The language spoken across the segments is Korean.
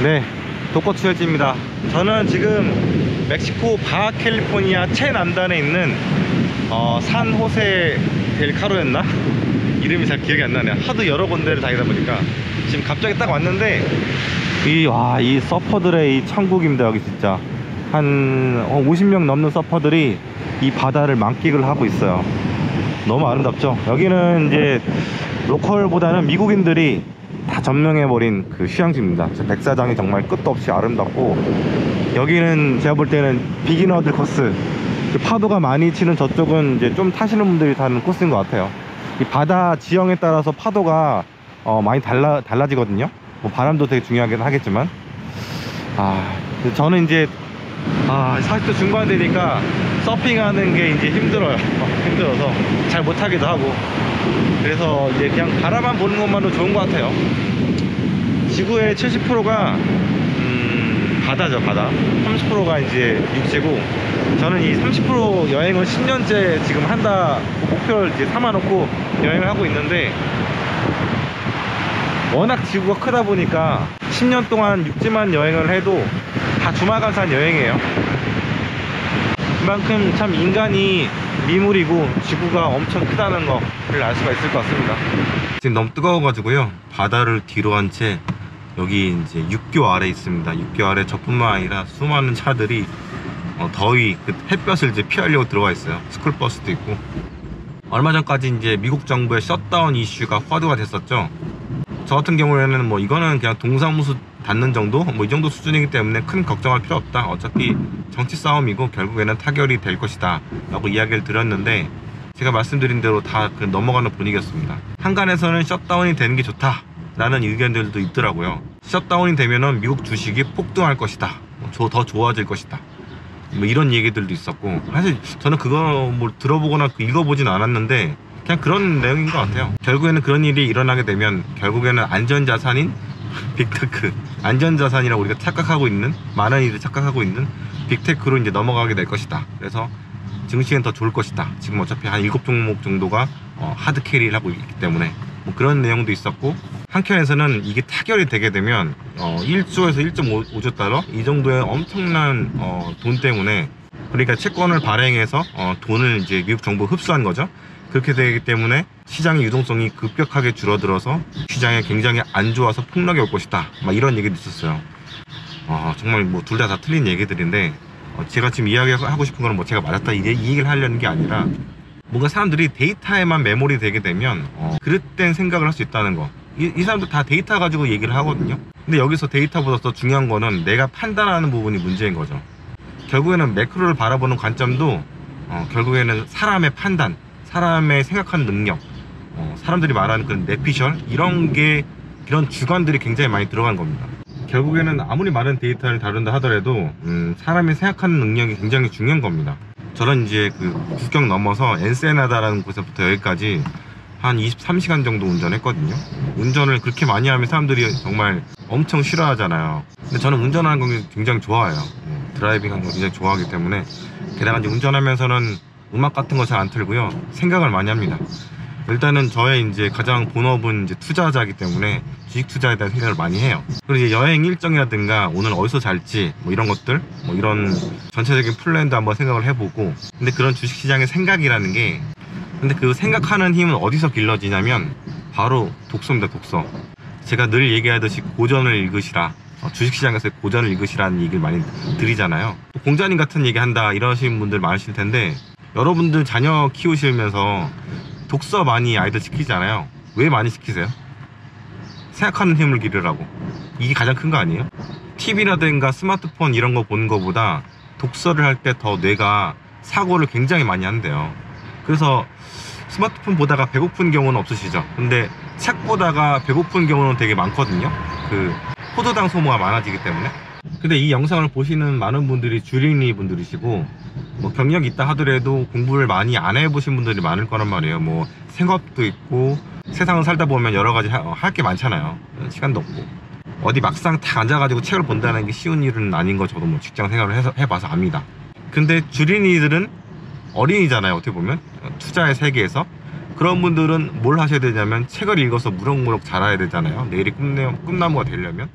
네, 독거추열지입니다. 저는 지금 멕시코 바하캘리포니아 최남단에 있는 산호세 델 카로였나? 이름이 잘 기억이 안 나네요. 하도 여러 군데를 다니다 보니까 지금 갑자기 딱 왔는데 이 서퍼들의 이 천국입니다. 여기 진짜 한 50명 넘는 서퍼들이 이 바다를 만끽을 하고 있어요. 너무 아름답죠. 여기는 이제 로컬보다는 미국인들이 다 점령해버린 그 휴양지입니다. 백사장이 정말 끝도 없이 아름답고, 여기는 제가 볼 때는 비기너들 코스, 파도가 많이 치는 저쪽은 이제 좀 타시는 분들이 타는 코스인 것 같아요. 이 바다 지형에 따라서 파도가 많이 달라지거든요. 뭐 바람도 되게 중요하긴 하겠지만, 저는 이제 40도 중반 되니까 서핑하는 게 이제 힘들어요. 힘들어서 잘 못하기도 하고, 그래서 이제 그냥 바라만 보는 것만도 좋은 것 같아요. 지구의 70%가 바다죠. 바다 30%가 이제 육지고, 저는 이 30% 여행을 10년째 지금 한다 목표를 이제 삼아놓고 여행을 하고 있는데, 워낙 지구가 크다 보니까 10년 동안 육지만 여행을 해도 다 주말간산 여행이에요. 그만큼 참 인간이 미물이고 지구가 엄청 크다는 거를 알 수가 있을 것 같습니다. 지금 너무 뜨거워가지고요, 바다를 뒤로 한 채 여기 이제 육교 아래 있습니다. 육교 아래 저뿐만 아니라 수많은 차들이 더위, 그 햇볕을 이제 피하려고 들어가 있어요. 스쿨버스도 있고. 얼마 전까지 이제 미국 정부의 셧다운 이슈가 화두가 됐었죠. 저 같은 경우에는 뭐 이거는 그냥 동사무소 닫는 정도, 뭐 이 정도 수준이기 때문에 큰 걱정할 필요 없다, 어차피 정치 싸움이고 결국에는 타결이 될 것이다 라고 이야기를 드렸는데, 제가 말씀드린 대로 다 넘어가는 분위기였습니다. 한간에서는 셧다운이 되는 게 좋다 라는 의견들도 있더라고요. 셧다운이 되면은 미국 주식이 폭등할 것이다, 더 좋아질 것이다, 뭐 이런 얘기들도 있었고, 사실 저는 그거 뭐 들어보거나 읽어보진 않았는데 그냥 그런 내용인 것 같아요. 결국에는 그런 일이 일어나게 되면 결국에는 안전자산인 빅테크, 안전자산이라고 우리가 착각하고 있는, 많은 이들이 착각하고 있는 빅테크로 이제 넘어가게 될 것이다. 그래서 증시는 더 좋을 것이다. 지금 어차피 한 7종목 정도가 하드 캐리를 하고 있기 때문에, 뭐 그런 내용도 있었고, 한켠에서는 이게 타결이 되게 되면 1조에서 1.5조 달러 이 정도의 엄청난 돈 때문에, 그러니까 채권을 발행해서 돈을 이제 미국 정부가 흡수한 거죠. 그렇게 되기 때문에 시장의 유동성이 급격하게 줄어들어서 시장에 굉장히 안 좋아서 폭락이 올 것이다, 막 이런 얘기도 있었어요. 정말 뭐 둘 다 틀린 얘기들인데, 제가 지금 이야기하고 싶은 거는 뭐 제가 맞았다 이 얘기를 하려는 게 아니라, 뭔가 사람들이 데이터에만 매몰이 되게 되면 그릇된 생각을 할 수 있다는 거. 이 사람들 다 데이터 가지고 얘기를 하거든요. 근데 여기서 데이터보다 더 중요한 거는 내가 판단하는 부분이 문제인 거죠. 결국에는 매크로를 바라보는 관점도 결국에는 사람의 판단, 사람의 생각하는 능력, 사람들이 말하는 그런 내피셜, 이런 주관들이 굉장히 많이 들어간 겁니다. 결국에는 아무리 많은 데이터를 다룬다 하더라도 사람이 생각하는 능력이 굉장히 중요한 겁니다. 저는 이제 그 국경 넘어서 엔세나다라는 곳에부터 여기까지 한 23시간 정도 운전했거든요. 운전을 그렇게 많이 하면 사람들이 정말 엄청 싫어하잖아요. 근데 저는 운전하는 거 굉장히 좋아해요. 드라이빙 하는 거 굉장히 좋아하기 때문에, 게다가 이제 운전하면서는 음악 같은 거 잘 안 틀고요, 생각을 많이 합니다. 일단은 저의 이제 가장 본업은 이제 투자자이기 때문에 주식 투자에 대한 생각을 많이 해요. 그리고 이제 여행 일정이라든가 오늘 어디서 잘지, 뭐 이런 것들, 뭐 이런 전체적인 플랜도 한번 생각을 해보고. 근데 그런 주식시장의 생각이라는 게, 근데 그 생각하는 힘은 어디서 길러지냐면 바로 독서입니다. 독서. 제가 늘 얘기하듯이 고전을 읽으시라, 주식시장에서 고전을 읽으시라는 얘기를 많이 드리잖아요. 공자님 같은 얘기 한다 이러시는 분들 많으실 텐데, 여러분들 자녀 키우시면서 독서 많이 아이들 시키잖아요. 왜 많이 시키세요? 생각하는 힘을 기르라고. 이게 가장 큰 거 아니에요? TV라든가 스마트폰 이런 거 보는 거보다 독서를 할 때 더 뇌가 사고를 굉장히 많이 한대요. 그래서 스마트폰 보다가 배고픈 경우는 없으시죠? 근데 책 보다가 배고픈 경우는 되게 많거든요. 그 포도당 소모가 많아지기 때문에. 근데 이 영상을 보시는 많은 분들이 주린이 분들이시고, 뭐 경력이 있다 하더라도 공부를 많이 안 해보신 분들이 많을 거란 말이에요. 뭐 생업도 있고 세상을 살다 보면 여러 가지 할 게 많잖아요. 시간도 없고. 어디 막상 딱 앉아가지고 책을 본다는 게 쉬운 일은 아닌 거 저도 뭐 직장 생활을 해봐서 압니다. 근데 주린이들은 어린이잖아요. 어떻게 보면 투자의 세계에서. 그런 분들은 뭘 하셔야 되냐면 책을 읽어서 무럭무럭 자라야 되잖아요. 내일이 꿈나무가 되려면.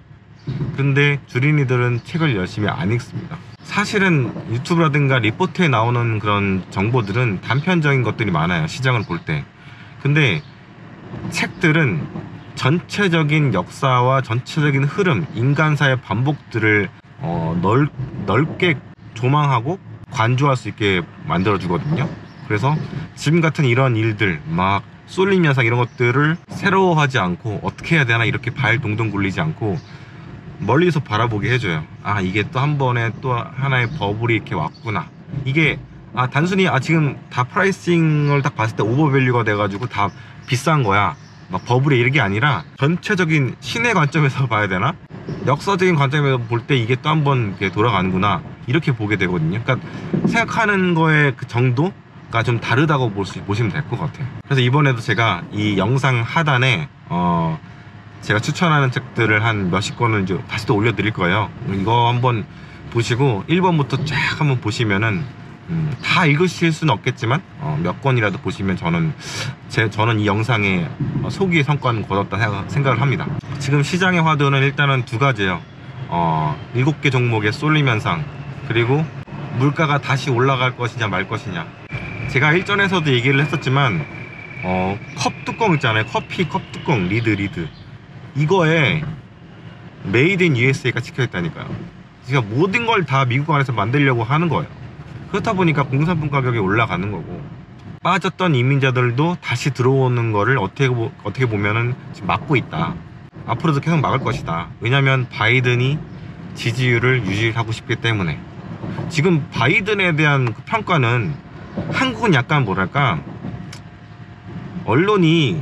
근데 주린이들은 책을 열심히 안 읽습니다. 사실은 유튜브라든가 리포트에 나오는 그런 정보들은 단편적인 것들이 많아요, 시장을 볼 때. 근데 책들은 전체적인 역사와 전체적인 흐름, 인간사의 반복들을 넓게 조망하고 관조할 수 있게 만들어 주거든요. 그래서 지금 같은 이런 일들, 막 쏠림 현상 이런 것들을 새로워하지 않고 어떻게 해야 되나 이렇게 발 동동 굴리지 않고 멀리서 바라보게 해줘요. 아, 이게 또 한 번에 또 하나의 버블이 이렇게 왔구나. 이게 단순히 지금 다 프라이싱을 딱 봤을 때 오버밸류가 돼가지고 다 비싼 거야, 막 버블이 이런 게 아니라 전체적인 신의 관점에서 봐야 되나? 역사적인 관점에서 볼 때 이게 또 한 번 이렇게 돌아가는구나, 이렇게 보게 되거든요. 그러니까 생각하는 거의 그 정도가 좀 다르다고 보시면 될 것 같아요. 그래서 이번에도 제가 이 영상 하단에 제가 추천하는 책들을 한 몇십 권을 이제 다시 또 올려드릴 거예요. 이거 한번 보시고 1번부터 쫙 한번 보시면은 다 읽으실 수는 없겠지만 몇 권이라도 보시면 저는 이 영상에 소기의 성과는 거뒀다 생각을 합니다. 지금 시장의 화두는 일단은 두 가지예요. 7개 종목의 쏠림 현상, 그리고 물가가 다시 올라갈 것이냐 말 것이냐. 제가 일전에서도 얘기를 했었지만 컵 뚜껑 있잖아요, 커피 컵 뚜껑, 리드 이거에 메이드 인 USA가 찍혀있다니까요. 그러니까 모든 걸 다 미국 안에서 만들려고 하는 거예요. 그렇다 보니까 공산품 가격이 올라가는 거고, 빠졌던 이민자들도 다시 들어오는 거를 어떻게 보면은 지금 막고 있다. 앞으로도 계속 막을 것이다. 왜냐면 바이든이 지지율을 유지하고 싶기 때문에. 지금 바이든에 대한 그 평가는 한국은 약간 뭐랄까, 언론이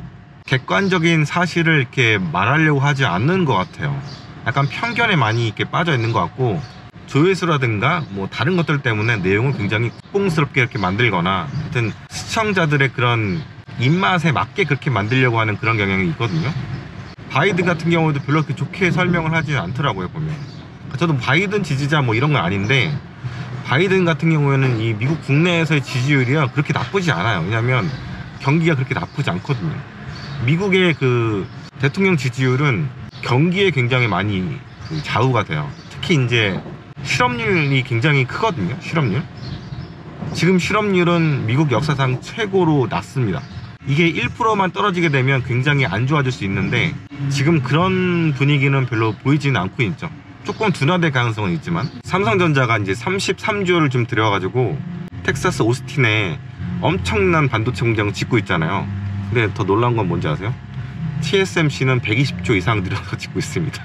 객관적인 사실을 이렇게 말하려고 하지 않는 것 같아요. 약간 편견에 많이 이렇게 빠져 있는 것 같고, 조회수라든가 뭐 다른 것들 때문에 내용을 굉장히 꽁스럽게 이렇게 만들거나, 하여튼 시청자들의 그런 입맛에 맞게 그렇게 만들려고 하는 그런 경향이 있거든요. 바이든 같은 경우도 별로 그렇게 좋게 설명을 하지 않더라고요, 보면. 저도 바이든 지지자 뭐 이런 건 아닌데, 바이든 같은 경우에는 이 미국 국내에서의 지지율이요 그렇게 나쁘지 않아요. 왜냐면 경기가 그렇게 나쁘지 않거든요. 미국의 그 대통령 지지율은 경기에 굉장히 많이 좌우가 돼요. 특히 이제 실업률이 굉장히 크거든요. 지금 실업률은 미국 역사상 최고로 낮습니다. 이게 1%만 떨어지게 되면 굉장히 안 좋아질 수 있는데, 지금 그런 분위기는 별로 보이지는 않고 있죠. 조금 둔화될 가능성은 있지만, 삼성전자가 이제 33조를 좀 들여가지고 텍사스 오스틴에 엄청난 반도체 공장을 짓고 있잖아요. 근데 더 놀라운 건 뭔지 아세요? TSMC는 120조 이상 들여서 짓고 있습니다.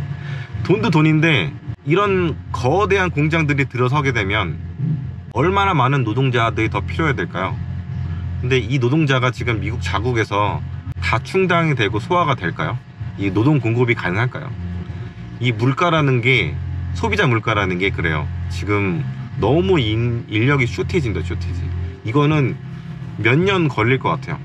돈도 돈인데 이런 거대한 공장들이 들어서게 되면 얼마나 많은 노동자들이 더 필요해야 될까요? 근데 이 노동자가 지금 미국 자국에서 다 충당이 되고 소화가 될까요? 이 노동 공급이 가능할까요? 이 물가라는 게, 소비자 물가라는 게 그래요. 지금 너무 인력이 쇼티지입니다. 이거는 몇 년 걸릴 것 같아요.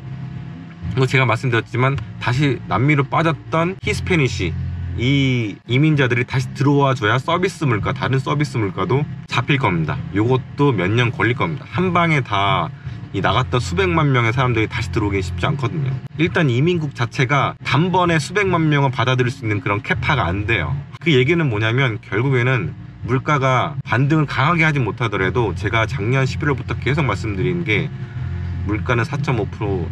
제가 말씀드렸지만 다시 남미로 빠졌던 히스패니시, 이 이민자들이 다시 들어와 줘야 서비스 물가, 다른 서비스 물가도 잡힐 겁니다. 요것도 몇 년 걸릴 겁니다. 한 방에 다 나갔던 수백만 명의 사람들이 다시 들어오기 쉽지 않거든요. 일단 이민국 자체가 단번에 수백만 명을 받아들일 수 있는 그런 캐파가 안 돼요. 그 얘기는 뭐냐면, 결국에는 물가가 반등을 강하게 하지 못하더라도, 제가 작년 11월부터 계속 말씀드린 게, 물가는 4.5%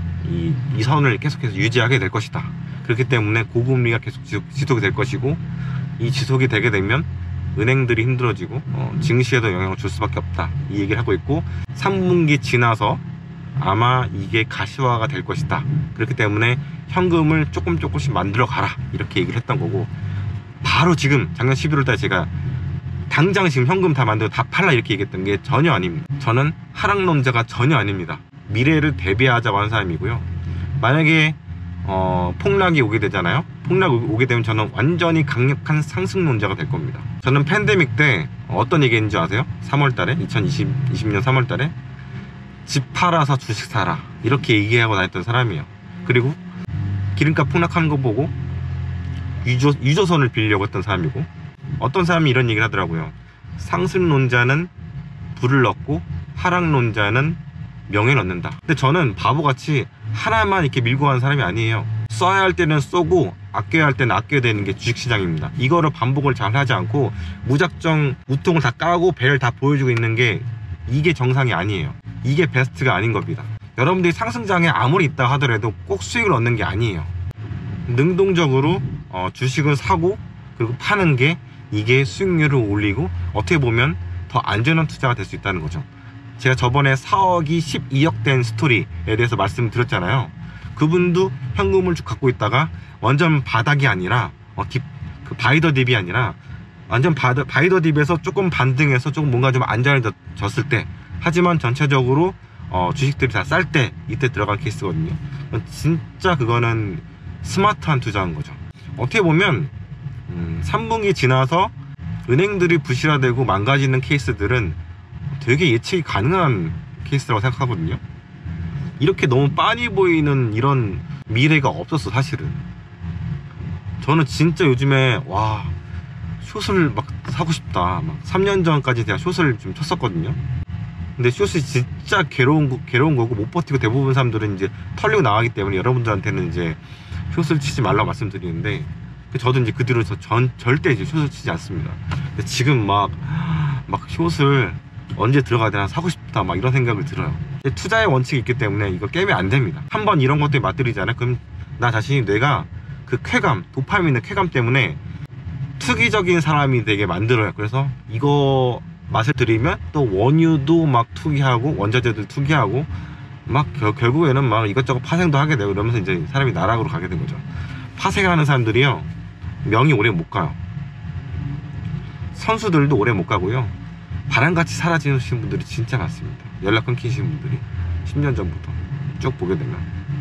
이 선을 계속해서 유지하게 될 것이다. 그렇기 때문에 고금리가 계속 지속이 될 것이고, 이 지속이 되게 되면 은행들이 힘들어지고 증시에도 영향을 줄 수밖에 없다, 이 얘기를 하고 있고, 3분기 지나서 아마 이게 가시화가 될 것이다. 그렇기 때문에 현금을 조금씩 만들어 가라, 이렇게 얘기를 했던 거고, 바로 지금 작년 11월달에 제가 당장 지금 현금 다 만들어 다 팔라 이렇게 얘기했던 게 전혀 아닙니다. 저는 하락론자가 전혀 아닙니다. 미래를 대비하자고 하는 사람이고요. 만약에 폭락이 오게 되잖아요. 폭락이 오게 되면 저는 완전히 강력한 상승론자가 될 겁니다. 저는 팬데믹 때 어떤 얘기했는지 아세요? 3월달에 2020년 3월달에 집 팔아서 주식 사라, 이렇게 얘기하고 다녔던 사람이에요. 그리고 기름값 폭락하는 거 보고 유조선을 빌려고 했던 사람이고, 어떤 사람이 이런 얘기를 하더라고요. 상승론자는 불을 얻고 하락론자는 명예를 얻는다. 근데 저는 바보같이 하나만 이렇게 밀고 가는 사람이 아니에요. 써야 할 때는 쏘고 아껴야 할 때는 아껴야 되는 게 주식시장입니다. 이거를 반복을 잘 하지 않고 무작정 우통을 다 까고 배를 다 보여주고 있는 게 이게 정상이 아니에요. 이게 베스트가 아닌 겁니다. 여러분들이 상승장에 아무리 있다 하더라도 꼭 수익을 얻는 게 아니에요. 능동적으로 주식을 사고 그리고 파는 게 이게 수익률을 올리고 어떻게 보면 더 안전한 투자가 될 수 있다는 거죠. 제가 저번에 4억이 12억 된 스토리에 대해서 말씀드렸잖아요. 그분도 현금을 쭉 갖고 있다가 완전 바닥이 아니라 그 바이더 딥이 아니라 완전 바이더 딥에서 조금 반등해서 조금 뭔가 좀 안전해졌을 때, 하지만 전체적으로 주식들이 다 쌀 때 이때 들어간 케이스거든요. 진짜 그거는 스마트한 투자인 거죠. 어떻게 보면 3분기 지나서 은행들이 부실화되고 망가지는 케이스들은 되게 예측이 가능한 케이스라고 생각하거든요. 이렇게 너무 빤히 보이는 이런 미래가 없었어 사실은. 저는 진짜 요즘에 와 숏을 막 사고 싶다, 막 3년 전까지 제가 숏을 좀 쳤었거든요. 근데 숏이 진짜 괴로운 거고 못 버티고 대부분 사람들은 이제 털리고 나가기 때문에 여러분들한테는 이제 숏을 치지 말라고 말씀드리는데, 저도 이제 그 뒤로 절대 이제 숏을 치지 않습니다. 근데 지금 막 숏을 언제 들어가야 되나 사고 싶다 막 이런 생각을 들어요. 투자의 원칙이 있기 때문에 이거 깨면 안 됩니다. 한번 이런 것들이 맞들이잖아요. 그럼 나 자신이 뇌가 그 쾌감, 도파민의 쾌감 때문에 투기적인 사람이 되게 만들어요. 그래서 이거 맛을 들이면 또 원유도 막 투기하고 원자재도 투기하고 막 결국에는 막 이것저것 파생도 하게 되고 이러면서 이제 사람이 나락으로 가게 된 거죠. 파생하는 사람들이요 명이 오래 못 가요. 선수들도 오래 못 가고요. 바람같이 사라지신 분들이 진짜 많습니다. 연락 끊기신 분들이 10년 전부터 쭉 보게 되면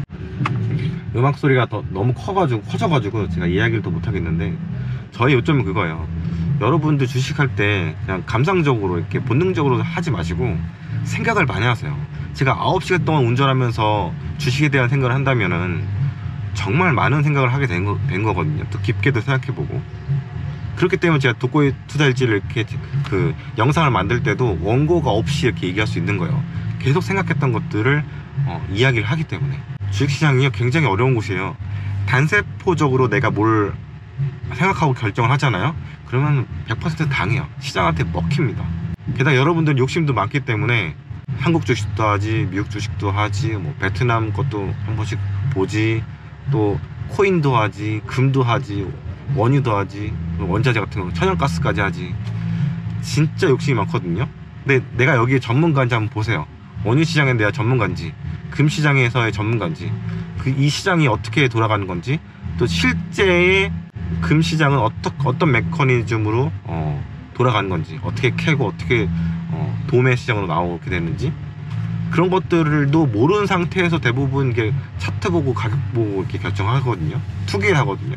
음악 소리가 너무 커져가지고 제가 이야기를 더 못하겠는데, 저의 요점은 그거예요. 여러분들 주식할 때 그냥 감상적으로 이렇게 본능적으로 하지 마시고 생각을 많이 하세요. 제가 9시간 동안 운전하면서 주식에 대한 생각을 한다면은 정말 많은 생각을 하게 된 거거든요. 또 깊게도 생각해보고. 그렇기 때문에 제가 독고의 투자일지를 이렇게 그 영상을 만들 때도 원고가 없이 이렇게 얘기할 수 있는 거예요. 계속 생각했던 것들을 이야기를 하기 때문에. 주식시장이 굉장히 어려운 곳이에요. 단세포적으로 내가 뭘 생각하고 결정을 하잖아요. 그러면 100% 당해요. 시장한테 먹힙니다. 게다가 여러분들은 욕심도 많기 때문에 한국 주식도 하지, 미국 주식도 하지, 뭐 베트남 것도 한 번씩 보지, 또 코인도 하지, 금도 하지, 원유도 하지, 원자재 같은 거 천연가스까지 하지. 진짜 욕심이 많거든요. 근데 내가 여기에 전문가인지 한번 보세요. 원유 시장에 내가 전문가인지, 금 시장에서의 전문가인지, 이 시장이 어떻게 돌아가는 건지, 또 실제의 금 시장은 어떤 메커니즘으로 돌아가는 건지, 어떻게 캐고 어떻게 도매 시장으로 나오게 되는지, 그런 것들도 모르는 상태에서 대부분 이게 차트 보고 가격 보고 이렇게 결정하거든요. 투기를 하거든요.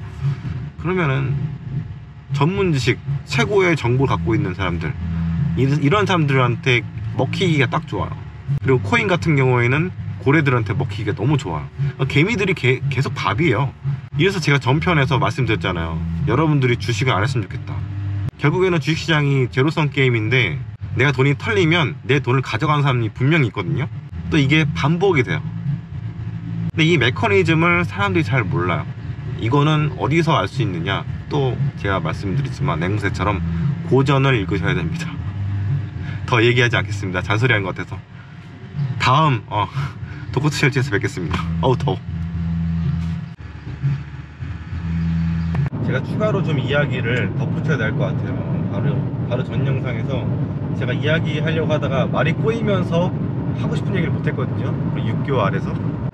그러면은 전문 지식, 최고의 정보를 갖고 있는 사람들, 이런 사람들한테 먹히기가 딱 좋아요. 그리고 코인 같은 경우에는 고래들한테 먹히기가 너무 좋아요. 개미들이 계속 밥이에요. 이래서 제가 전편에서 말씀드렸잖아요. 여러분들이 주식을 안 했으면 좋겠다. 결국에는 주식시장이 제로섬 게임인데 내가 돈이 털리면 내 돈을 가져가는 사람이 분명히 있거든요. 또 이게 반복이 돼요. 근데 이 메커니즘을 사람들이 잘 몰라요. 이거는 어디서 알 수 있느냐, 또 제가 말씀드렸지만 앵무새처럼 고전을 읽으셔야 됩니다. 더 얘기하지 않겠습니다. 잔소리하는 것 같아서. 다음 독고투자일지에서 뵙겠습니다. 어우 더워. 제가 추가로 좀 이야기를 덧붙여야 될 것 같아요. 바로 전 영상에서 제가 이야기하려고 하다가 말이 꼬이면서 하고 싶은 얘기를 못했거든요. 6개월 아래서.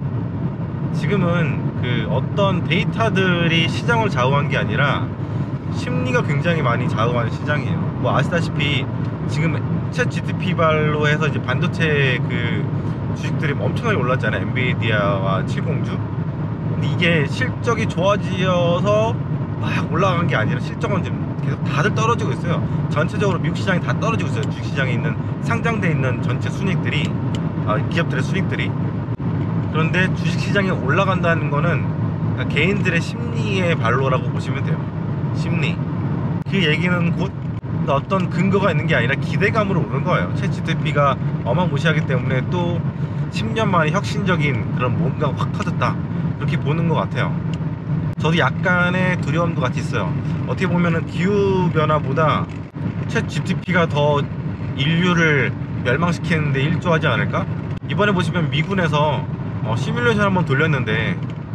지금은 그 어떤 데이터들이 시장을 좌우한 게 아니라 심리가 굉장히 많이 좌우하는 시장이에요. 뭐 아시다시피 지금 챗 GTP 발로 해서 이제 반도체 그 주식들이 엄청나게 올랐잖아요. 엔비디아와 7공주. 근데 이게 실적이 좋아지어서 막 올라간 게 아니라 실적은 지금 계속 다들 떨어지고 있어요. 전체적으로 미국 시장이 다 떨어지고 있어요. 주식시장에 있는 상장되어 있는 전체 순이익들이, 기업들의 순이익들이. 그런데 주식시장이 올라간다는 거는 개인들의 심리의 발로라고 보시면 돼요. 심리. 그 얘기는 곧 어떤 근거가 있는 게 아니라 기대감으로 오는 거예요. 챗 GTP가 어마무시하기 때문에 또 10년 만에 혁신적인 그런 뭔가 확 터졌다, 그렇게 보는 것 같아요. 저도 약간의 두려움도 같이 있어요. 어떻게 보면은 기후변화보다 챗 GPT가 더 인류를 멸망시키는데 일조하지 않을까? 이번에 보시면 미군에서 시뮬레이션 한번 돌렸는데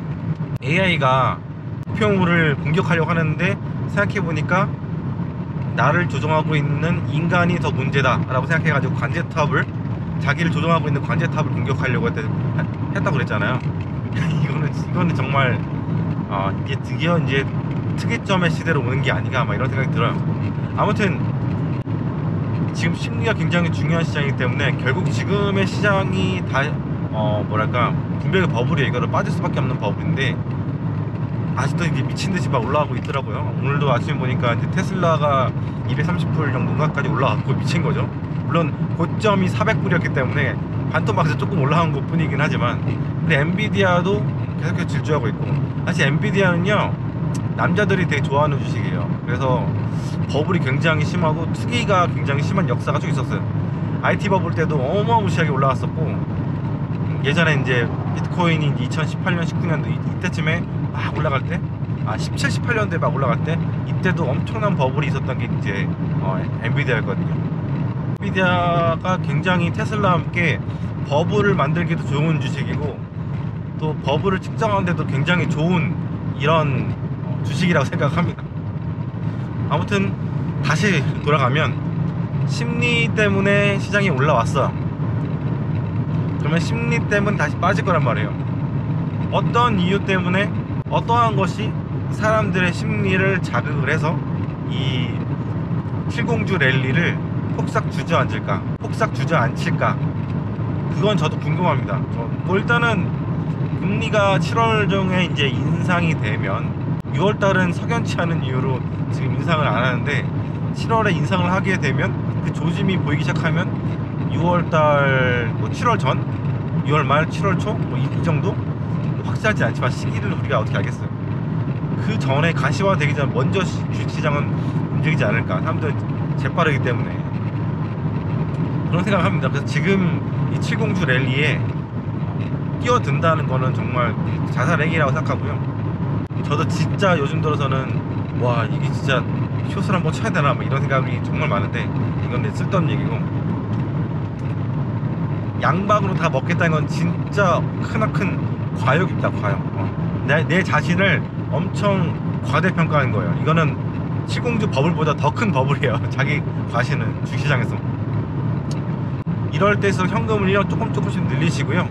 AI가 목표물을 공격하려고 하는데 생각해보니까 나를 조종하고 있는 인간이 더 문제다 라고 생각해가지고 자기를 조종하고 있는 관제탑을 공격하려고 했다고 그랬잖아요. 이거는 정말 이제 드디어 이제 특이점의 시대로 오는 게 아닌가 막 이런 생각이 들어요. 아무튼 지금 심리가 굉장히 중요한 시장이기 때문에 결국 지금의 시장이 다 뭐랄까 분명히 버블이에요. 이거를 빠질 수밖에 없는 버블인데 아직도 이게 미친듯이 막 올라가고 있더라고요. 오늘도 아침에 보니까 이제 테슬라가 230불 정도까지 올라갔고 미친거죠. 물론 고점이 400불이었기 때문에 반토막에서 조금 올라간 것 뿐이긴 하지만, 근데 엔비디아도 계속해서 질주하고 있고, 사실 엔비디아는요 남자들이 되게 좋아하는 주식이에요. 그래서 버블이 굉장히 심하고 투기가 굉장히 심한 역사가 쭉 있었어요. IT 버블 때도 어마무시하게 올라갔었고, 예전에 이제 비트코인이 2018년 19년도 이때쯤에 막 올라갈 때 17, 18년도에 막 올라갈 때 이때도 엄청난 버블이 있었던 게 이제 엔비디아였거든요. 엔비디아가 굉장히 테슬라와 함께 버블을 만들기도 좋은 주식이고 또 버블을 측정하는데도 굉장히 좋은 이런 주식이라고 생각합니다. 아무튼 다시 돌아가면 심리 때문에 시장이 올라왔어. 그러면 심리 때문에 다시 빠질 거란 말이에요. 어떤 이유 때문에 어떠한 것이 사람들의 심리를 자극을 해서 이 70주 랠리를 폭삭 주저앉을까, 폭삭 주저앉힐까, 그건 저도 궁금합니다. 뭐 일단은 금리가 7월 중에 이제 인상이 되면 6월달은 석연치 않은 이유로 지금 인상을 안 하는데 7월에 인상을 하게 되면 그 조짐이 보이기 시작하면 6월달 뭐 7월 전, 6월 말, 7월 초 뭐 이 정도? 확실하지 않지만 시기를 우리가 어떻게 알겠어요. 그 전에 가시화 되기 전 먼저 주식시장은 움직이지 않을까. 사람들 재빠르기 때문에 그런 생각을 합니다. 그래서 지금 이 70주 랠리에 뛰어든다는 거는 정말 자살행위라고 생각하고요. 저도 진짜 요즘 들어서는 와 이게 진짜 숏을 한번 쳐야 되나 뭐 이런 생각이 정말 많은데 이건 쓸데없는 얘기고, 양방으로 다 먹겠다는 건 진짜 크나큰 과욕입니다. 과욕. 내 자신을 엄청 과대평가하는 거예요. 이거는 70주 버블보다 더 큰 버블이에요. 자기 과시는 주식시장에서. 이럴 때일수록 현금을 조금씩 늘리시고요,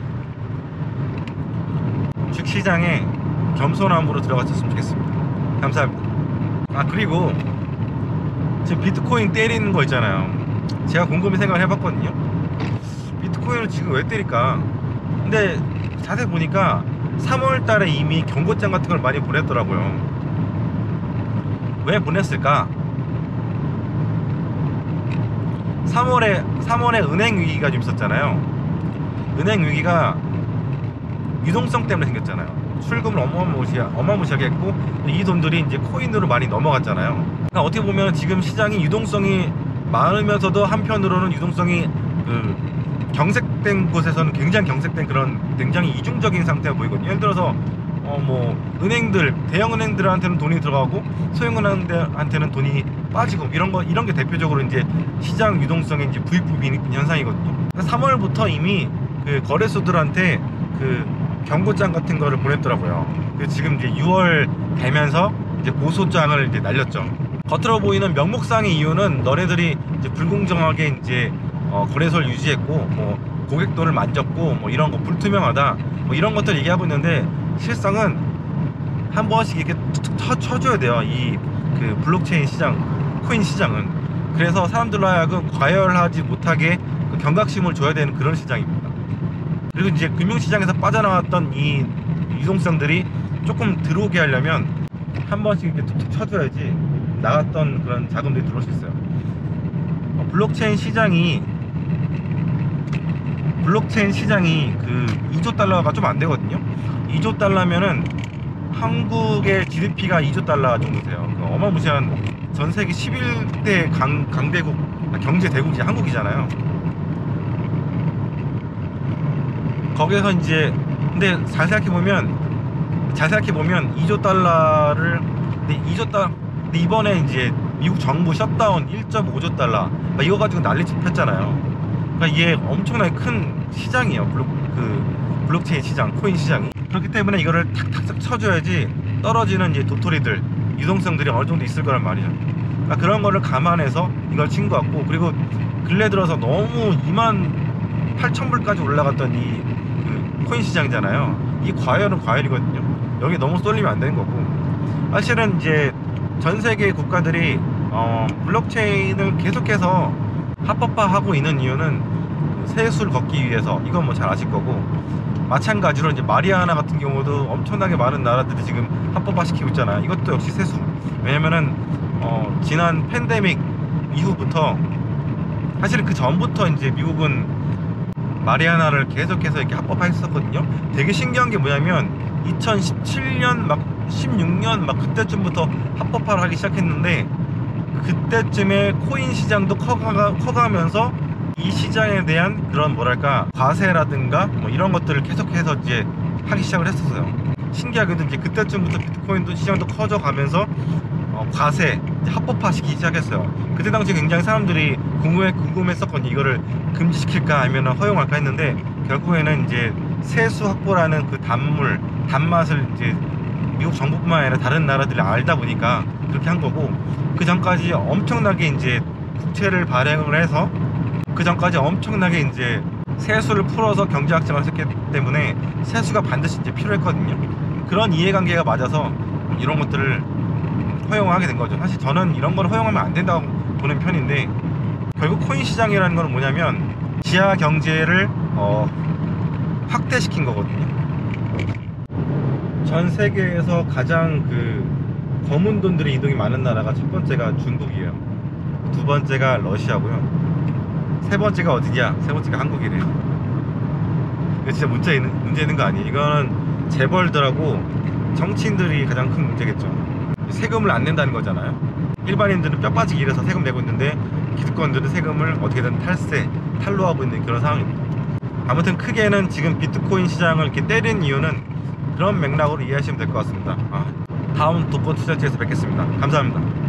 주식시장에 겸손함으로 들어갔으면 좋겠습니다. 감사합니다. 그리고 지금 비트코인 때리는 거 있잖아요. 제가 곰곰이 생각을 해봤거든요. 비트코인을 지금 왜 때릴까? 근데 자세히 보니까 3월달에 이미 경고장 같은 걸 많이 보냈더라고요. 왜 보냈을까? 3월에 은행 위기가 좀 있었잖아요. 은행 위기가 유동성 때문에 생겼잖아요. 출금을 어마무시하게 했고 이 돈들이 이제 코인으로 많이 넘어갔잖아요. 그러니까 어떻게 보면 지금 시장이 유동성이 많으면서도 한편으로는 유동성이 경색된 곳에서는 굉장히 경색된 그런 굉장히 이중적인 상태가 보이거든요. 예를 들어서 뭐 대형 은행들한테는 돈이 들어가고 소형 은행들한테는 돈이 빠지고 이런 게 대표적으로 이제 시장 유동성의 이제 부익부빈 현상이거든요. 3월부터 이미 그 거래소들한테 그 경고장 같은 거를 보냈더라고요. 지금 이제 6월 되면서 이제 고소장을 이제 날렸죠. 겉으로 보이는 명목상의 이유는 너네들이 이제 불공정하게 이제 거래소를 유지했고 뭐 고객돈을 만졌고 뭐 이런 거 불투명하다 뭐 이런 것들 얘기하고 있는데, 실상은 한 번씩 이렇게 툭툭 쳐줘야 돼요. 이 그 블록체인 시장, 코인 시장은. 그래서 사람들로 하여금 과열하지 못하게 그 경각심을 줘야 되는 그런 시장입니다. 그리고 이제 금융시장에서 빠져나왔던 이 유동성들이 조금 들어오게 하려면 한 번씩 이렇게 툭툭 쳐줘야지 나갔던 그런 자금들이 들어올 수 있어요. 블록체인 시장이 그 2조 달러가 좀 안 되거든요. 2조 달러면은 한국의 GDP가 2조 달러 정도 돼요. 어마무시한 전 세계 11대 강대국, 경제 대국이 한국이잖아요. 거기서 이제 근데 잘 생각해보면 잘 생각해보면 2조 달러를, 근데 2조 달러, 근데 이번에 이제 미국 정부 셧다운 1.5조 달러 이거 가지고 난리집 폈잖아요. 그러니까 이게 엄청나게 큰 시장이에요. 블록체인 시장, 코인 시장이. 그렇기 때문에 이거를 탁탁탁 쳐줘야지 떨어지는 이제 도토리들, 유동성들이 어느 정도 있을 거란 말이죠. 그러니까 그런 거를 감안해서 이걸 친 것 같고, 그리고 근래 들어서 너무 28,000불까지 올라갔던 이 코인 시장이잖아요. 이 과열은 과열이거든요. 여기 너무 쏠리면 안 되는 거고, 사실은 이제 전 세계 국가들이 블록체인을 계속해서 합법화하고 있는 이유는 세수를 걷기 위해서, 이건 뭐 잘 아실 거고, 마찬가지로 이제 마리아나 같은 경우도 엄청나게 많은 나라들이 지금 합법화시키고 있잖아요. 이것도 역시 세수. 왜냐면은 지난 팬데믹 이후부터, 사실은 그 전부터 이제 미국은 마리아나를 계속해서 이렇게 합법화했었거든요. 되게 신기한 게 뭐냐면 2017년 막 16년 막 그때쯤부터 합법화를 하기 시작했는데, 그때쯤에 코인 시장도 커가면서 이 시장에 대한 그런 뭐랄까 과세라든가 뭐 이런 것들을 계속해서 이제 하기 시작을 했었어요. 신기하게도 이제 그때쯤부터 비트코인도 시장도 커져가면서 과세 합법화 시키기 시작했어요. 그때 당시 굉장히 사람들이 궁금했었거든요. 이거를 금지시킬까 아니면 허용할까 했는데, 결국에는 이제 세수 확보라는 그 단맛을 이제 미국 정부뿐만 아니라 다른 나라들이 알다 보니까 그렇게 한 거고, 그 전까지 엄청나게 이제 국채를 발행을 해서 그 전까지 엄청나게 이제 세수를 풀어서 경제 확장을 했기 때문에 세수가 반드시 이제 필요했거든요. 그런 이해관계가 맞아서 이런 것들을 허용하게 된 거죠. 사실 저는 이런 걸 허용하면 안 된다고 보는 편인데, 결국 코인 시장이라는 건 뭐냐면 지하 경제를 확대시킨 거거든요. 전 세계에서 가장 검은 돈들의 이동이 많은 나라가 첫 번째가 중국이에요. 두 번째가 러시아고요. 세 번째가 어디냐? 세 번째가 한국이래요. 이거 진짜 문제 있는 거 아니에요? 이거는 재벌들하고 정치인들이 가장 큰 문제겠죠. 세금을 안 낸다는 거잖아요. 일반인들은 뼈 빠지기 일해서 세금 내고 있는데, 기득권들은 세금을 어떻게든 탈루하고 있는 그런 상황입니다. 아무튼 크게는 지금 비트코인 시장을 이렇게 때린 이유는 그런 맥락으로 이해하시면 될 것 같습니다. 다음 독거 투자지에서 뵙겠습니다. 감사합니다.